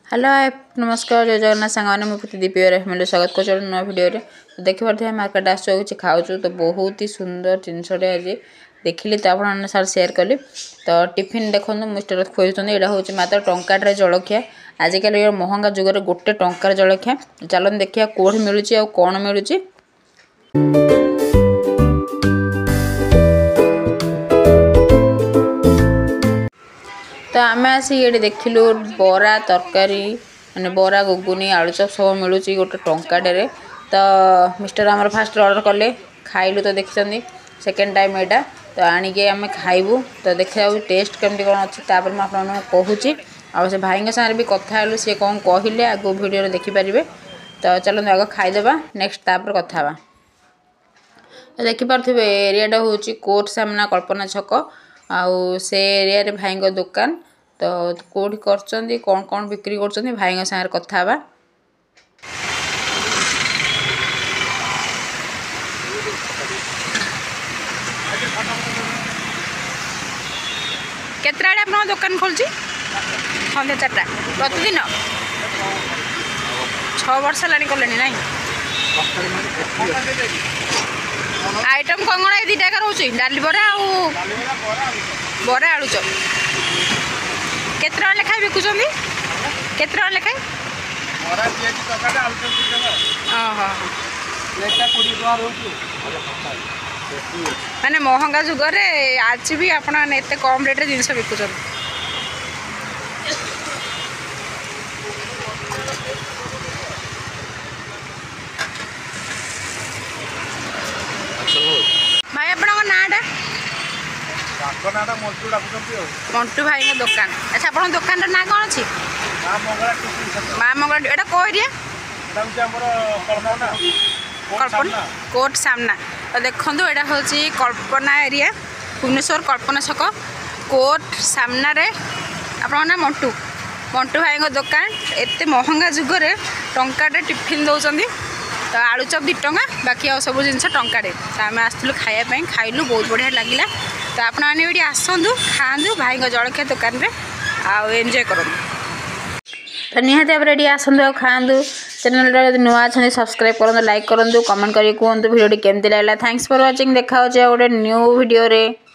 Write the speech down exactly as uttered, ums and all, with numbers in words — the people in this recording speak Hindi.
हेलो नमस्कार जय जगन्नाथ सांग मुझे दीपी मेरे स्वागत कर नुआ भिडियो तो देखी पारे मार्केट आसो खाऊ तो बहुत ही सुंदर जिनसटे आज देखिली तो आप सार सेयार कली तो टिफिन देखो मिस्टर खोजुन यहाँ हूँ मात्र टंकाटे जलखिया आजिकल महंगा जुगर गोटे टंकार जलखिया चलन देखिए कौन मिलूँ आ कौन मिलूँ। तो आम आसी ये देखिलु बरा तरकारी माने बरा गुगुनी आलुचप सब मिलूँ गोटे टंकाटे तो मिस्टर आमर फास्ट ऑर्डर कले खाइलु तो देखी सेकेंड टाइम यहाँ तो आणिके आम खाइबू तो देखा टेस्ट केमती कौन अच्छी तापर मुझे कहूँ आ से भाई सागर भी कथा सी कौन कहले आग भिडियो देखिपारे तो चलो आग खाईदेवा नेक्स्ट तापर कथा तो देखिपे एरियाटा हूँ कोर्ट सामना कल्पना छक आउ से एरिया रे भाई दुकान तो कौटी कर कौन कौन बिक्री कर भाई सागर कथा केतरा आप दुकान खोलची सन्ध्या चार्टा प्रतिदिन छः वर्ष है कले ना आइटम कौन कौन ये दुटा रोचे डाली बरा बरा आलुचप केतरा लेखाएं बिकुचंदी केतरा लेखाएं माने महंगा जुगरे आज भी आप कम रेट जिनस बिकुच भाई आप नाटा मंटू भाई दुकान अच्छा आप दुकान ना कौन अच्छी माँ मंगला एटा कौ एरिया कल्पना कोर्ट सामना तो देखो यहाँ हूँ कल्पना एरिया भुवनेश्वर कल्पना छक कोर्ट सामना रे आपन ना मंटू मंटू भाई दुकान एत महंगा जुगरे टंकाटे टिफिन दौरान तो आलुचप दु टंका बाकी आ सब जिन टंकाटे तो आम आसलु खायापी खाइलु बहुत बढ़िया लगे तो आपने आसतु खाँतु भाई जलखिया दुकान में आउ एंजॉय करूँ तो निहाती भाव में आसतु आ खाँतु चैनल नुआ अच्छा सब्सक्राइब करूँ लाइक करूँ कमेंट करें कहतु भिडियो केमती लगा थैंक्स फॉर वाचिंग देखा गोटे न्यू भिडियो रे।